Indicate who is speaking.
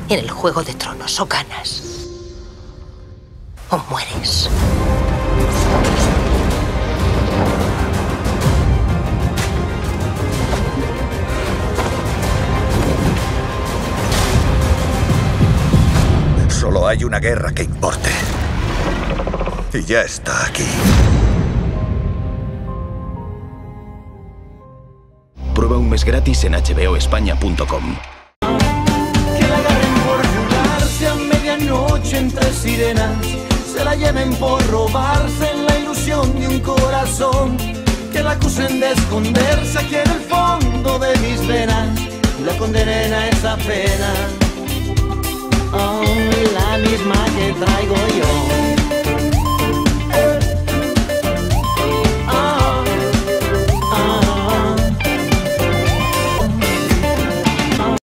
Speaker 1: En el Juego de Tronos o ganas o mueres.
Speaker 2: Solo hay una guerra que importe. Y ya está aquí.
Speaker 3: Prueba un mes gratis en hboespaña.com.
Speaker 4: Que la agarren por jugarse a medianoche entre sirenas, se la lleven por robarse en la ilusión de un corazón, que la acusen de esconderse aquí en el fondo de mis venas, la condenen a esa pena, oh, la misma que traigo yo.